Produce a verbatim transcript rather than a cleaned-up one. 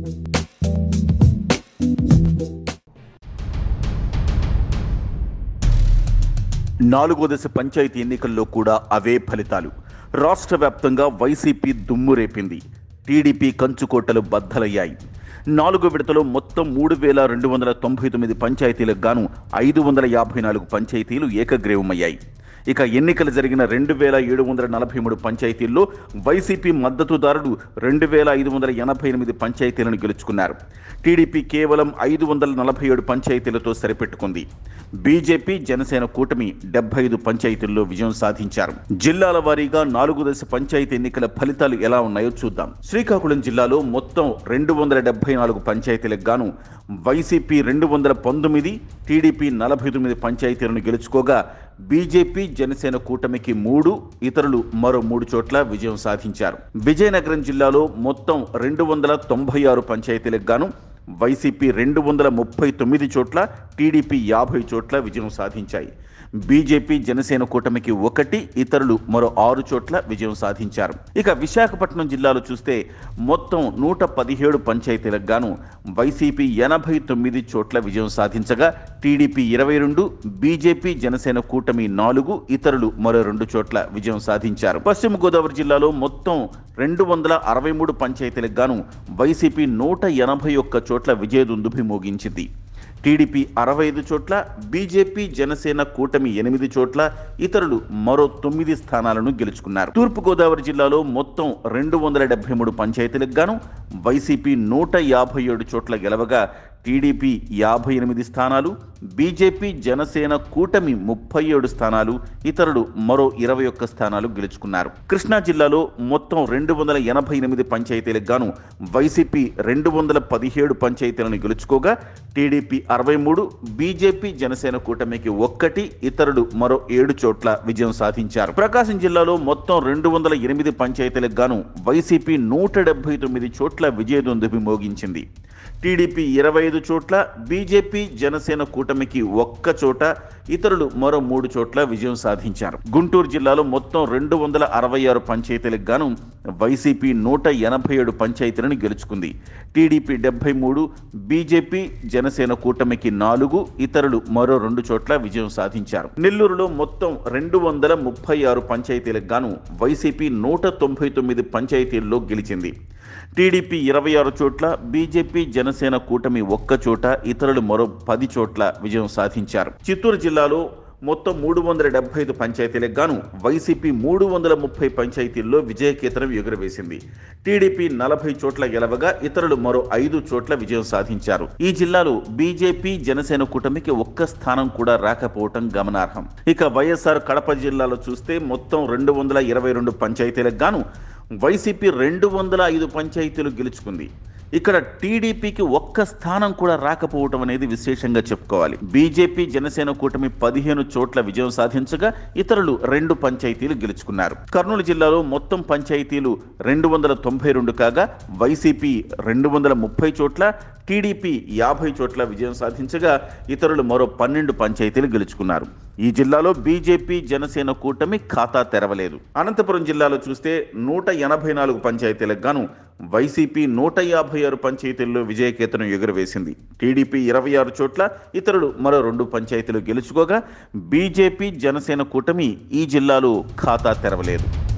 నాలుగో దశ పంచాయతీ ఎన్నికల్లో కూడా అవే ఫలితాలు. రాష్ట్ర వ్యాప్తంగా వైసీపీ దుమ్ము రేపింది. టీడీపీ కంచుకోటలు బద్దలయ్యాయి. నాలుగో విడతలో మొత్తం మూడు వేల రెండు వందల తొంభై తొమ్మిది పంచాయతీలకు గాను ఐదు వందల యాభై నాలుగు పంచాయతీలు ఏకగ్రీవమయ్యాయి. ఇక ఎన్నికలు జరిగిన రెండు వేల ఏడు వందల నలభై మూడు పంచాయతీల్లో వైసీపీ మద్దతుదారులు రెండు వేల ఐదు వందల ఎనభై ఎనిమిది పంచాయతీలను గెలుచుకున్నారు. టీడీపీ కేవలం ఐదు వందల నలభై ఏడు పంచాయతీలతో సరిపెట్టుకుంది. బీజేపీ జనసేన కూటమి డెబ్బై ఐదు పంచాయతీల్లో విజయం సాధించారు. జిల్లాల వారీగా నాలుగు దశ పంచాయతీ ఎన్నికల ఫలితాలు ఎలా ఉన్నాయో చూద్దాం. శ్రీకాకుళం జిల్లాలో మొత్తం రెండు వందల డెబ్బై నాలుగు పంచాయతీలకు గాను వైసీపీ రెండు వందల పంతొమ్మిది, టీడీపీ నలభై తొమ్మిది పంచాయతీలను గెలుచుకోగా బీజేపీ జనసేన కూటమికి మూడు, ఇతరులు మరో మూడు చోట్ల విజయం సాధించారు. విజయనగరం జిల్లాలో మొత్తం రెండు వందల తొంభై ఆరు పంచాయతీలకు గాను వైసీపీ రెండు వందల ముప్పై తొమ్మిది చోట్ల, టీడీపీ యాభై చోట్ల విజయం సాధించాయి. బీజేపీ జనసేన కూటమికి ఒకటి, ఇతరులు మరో ఆరు చోట్ల విజయం సాధించారు. ఇక విశాఖపట్నం జిల్లాలో చూస్తే మొత్తం నూట పదిహేడు పంచాయతీలకు గాను వైసీపీ ఎనభై తొమ్మిది చోట్ల విజయం సాధించగా టీడీపీ ఇరవై రెండు, బీజేపీ జనసేన కూటమి నాలుగు, ఇతరులు మరో రెండు చోట్ల విజయం సాధించారు. పశ్చిమ గోదావరి జిల్లాలో మొత్తం రెండు వందల అరవై మూడు పంచాయతీలకు గాను వైసీపీ నూట ఎనభై ఒక్క చోట్ల విజయదుందుభి మోగించింది. టీడీపీ అరవై ఐదు చోట్ల, బీజేపీ జనసేన కూటమి ఎనిమిది చోట్ల, ఇతరులు మరో తొమ్మిది స్థానాలను గెలుచుకున్నారు. తూర్పుగోదావరి జిల్లాలో మొత్తం రెండు వందల డెబ్బై మూడు పంచాయతీలకు గాను వైసీపీ నూట యాభై ఏడు చోట్ల గెలవగా టీడీపీ యాభై ఎనిమిది స్థానాలు, బీజేపీ జనసేన కూటమి ముప్పై ఏడు స్థానాలు, ఇతరులు మరో ఇరవై ఒక్క స్థానాలు గెలుచుకున్నారు. కృష్ణా జిల్లాలో మొత్తం రెండు వందల ఎనభై ఎనిమిది పంచాయతీలకు గాను వైసీపీ రెండు వందల పదిహేడు పంచాయతీలను గెలుచుకోగా టీడీపీ అరవై మూడు, బీజేపీ జనసేన కూటమికి ఒక్కటి, ఇతరులు మరో ఏడు చోట్ల విజయం సాధించారు. ప్రకాశం జిల్లాలో మొత్తం రెండు వందల ఎనిమిది పంచాయతీలకు గాను వైసీపీ నూట డెబ్బై తొమ్మిది చోట్ల విజయదుందుభి మోగించింది. టీడీపీ ఇరవై ఐదు చోట్ల, బీజేపీ జనసేన కూటమికి ఒక్క చోట, ఇతరులు మరో మూడు చోట్ల విజయం సాధించారు. గుంటూరు జిల్లాలో మొత్తం రెండు వందల అరవై ఆరు పంచాయతీలకు గాను వైసీపీ నూట ఎనభై ఏడు పంచాయతీలను గెలుచుకుంది. టీడీపీ డెబ్బై మూడు, బీజేపీ జనసేన కూటమికి నాలుగు, ఇతరులు మరో రెండు చోట్ల విజయం సాధించారు. నెల్లూరులో మొత్తం రెండు వందల ముప్పై ఆరు పంచాయతీలకు గాను వైసీపీ నూట తొంభై తొమ్మిది పంచాయతీల్లో గెలిచింది. టీడీపీ ఇరవై ఆరు చోట్ల, బీజేపీ జనసేన కూటమి ఒక్క చోట, ఇతరులు మరో పది చోట్ల విజయం సాధించారు. చిత్తూరు జిల్లాలో మొత్తం మూడు వందల డెబ్బై ఐదు పంచాయతీలకు గాను వైసీపీ మూడు వందల ముప్పై పంచాయతీల్లో విజయకేతనం ఎగురవేసింది. టీడీపీ నలభై చోట్ల గెలవగా ఇతరులు మరో ఐదు చోట్ల విజయం సాధించారు. ఈ జిల్లాలో బీజేపీ జనసేన కూటమికి ఒక్క స్థానం కూడా రాకపోవటం గమనార్హం. ఇక వైఎస్ఆర్ కడప జిల్లాలో చూస్తే మొత్తం రెండు వందల ఇరవై రెండు పంచాయతీలకు గాను వైసీపీ రెండు వందల ఐదు పంచాయతీలు గెలుచుకుంది. ఇక్కడ టీడీపీకి ఒక్క స్థానం కూడా రాకపోవటం అనేది విశేషంగా చెప్పుకోవాలి. బీజేపీ జనసేన కూటమి పదిహేను చోట్ల విజయం సాధించగా ఇతరులు రెండు పంచాయతీలు గెలుచుకున్నారు. కర్నూలు జిల్లాలో మొత్తం పంచాయతీలు రెండు వందల తొంభై రెండు కాగా వైసీపీ రెండు వందల ముప్పై చోట్ల, టీడీపీ యాభై చోట్ల విజయం సాధించగా ఇతరులు మరో పన్నెండు పంచాయతీలు గెలుచుకున్నారు. ఈ జిల్లాలో బీజేపీ జనసేన కూటమి ఖాతా తెరవలేదు. అనంతపురం జిల్లాలో చూస్తే నూట ఎనభై నాలుగు పంచాయతీలకు గాను వైసీపీ నూట యాభై ఆరు పంచాయతీల్లో విజయకేతనం ఎగురవేసింది. టీడీపీ ఇరవై ఆరు చోట్ల, ఇతరులు మరో రెండు పంచాయతీలు గెలుచుకోగా బీజేపీ జనసేన కూటమి ఈ జిల్లాలో ఖాతా తెరవలేదు.